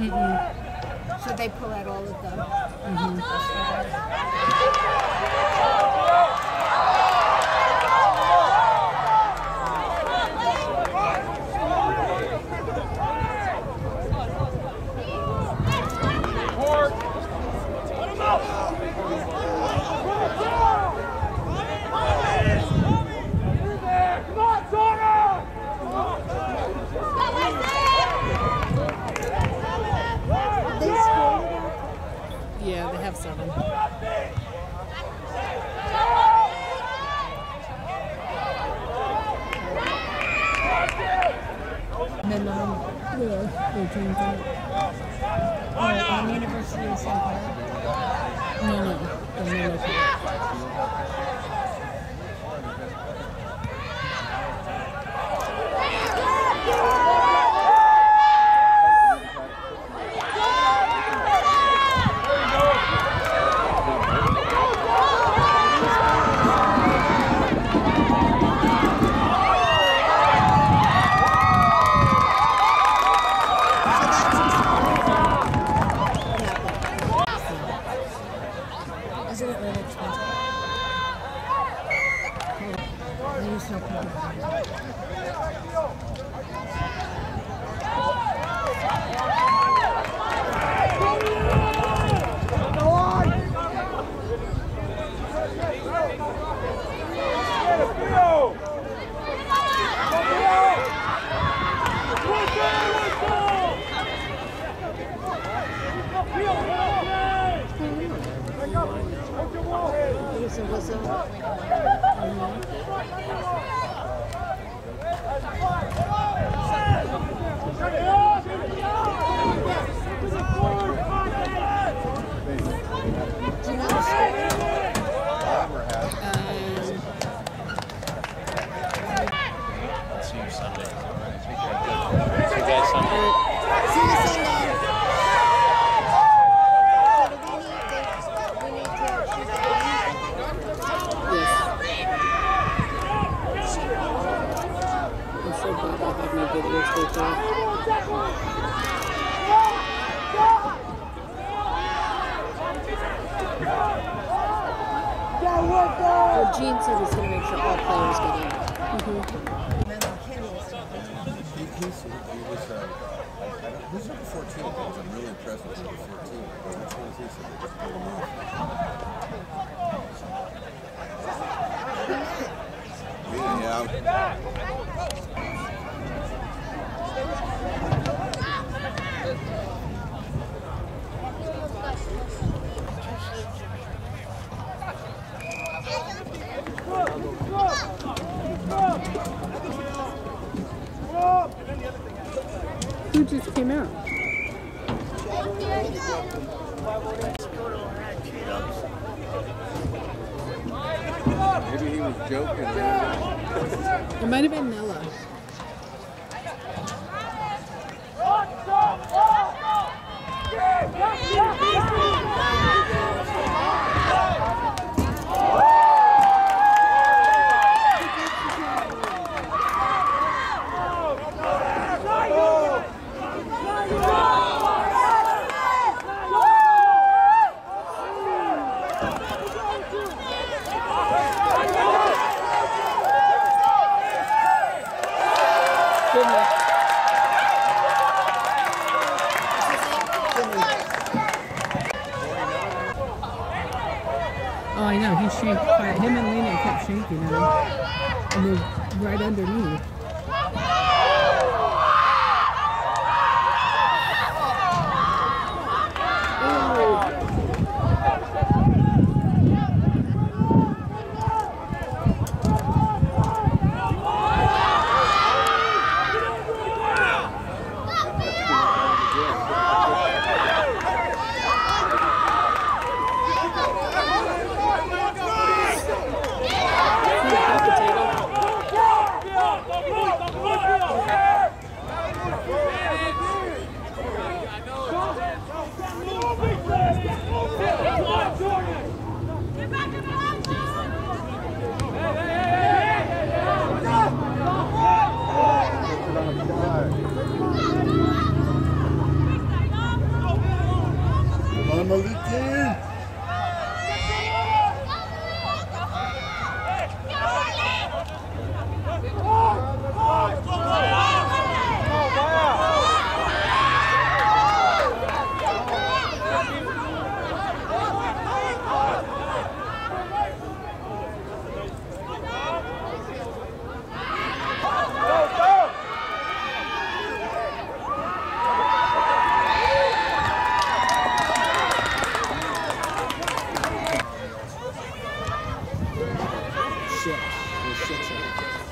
So they pull out all of them. Yeah, they have 7. And then they're drinking. On University of St. Paul? No. Isn't it really expensive? Maybe so cool. Gene said he's going to make sure all players get in. Who's number 14? I'm really impressed with number 14. Which one is he? So they just pulled him Who just came out? Maybe he was joking. It might have been Nella. Oh, I know. He shanked quiet. Him and Lena kept shanking him. And they're right underneath. Go! 6. There's 6 of them.